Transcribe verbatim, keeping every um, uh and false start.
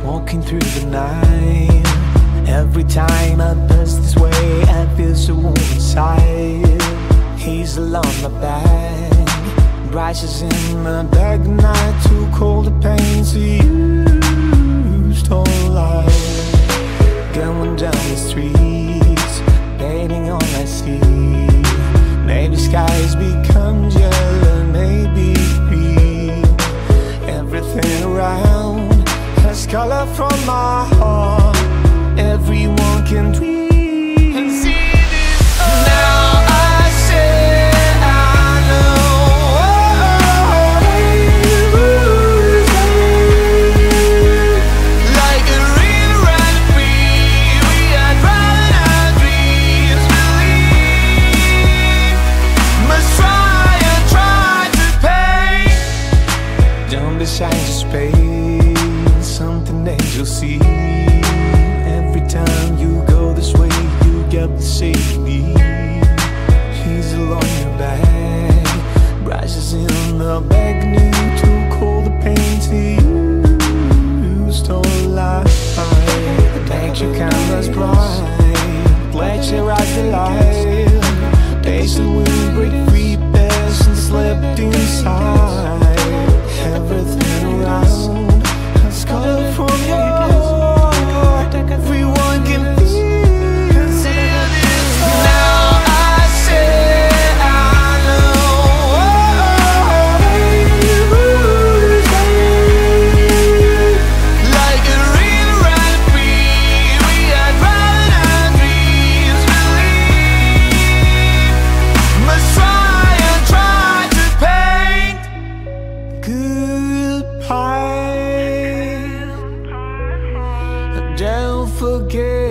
walking through the night. Every time I pass this way, I feel so warm inside. He's along my back, rises in my back, night too cold, the pain to use whole life. Going down the streets, painting all I see. Maybe skies become yellow, maybe green. Everything around has color from my heart. Everyone can dream and see this. Oh. Now I say I know. Like a river running free, we are driving our dreams. Believe, must try and try to pay. Don't be shy to space, something that you'll see. Every time you go this way, you get the safety. He's along your back, rises in the back, knee too cold, the pain to use don't lie. Make your canvas bright, let your eyes the light. Days that we break free, best and slipped inside. Everything around has color from your heart. Everyone can feel and see this. Now I say I know. Like a river running free, we are driving our dreams. Believe, must try and try to paint goodbye. Don't forget.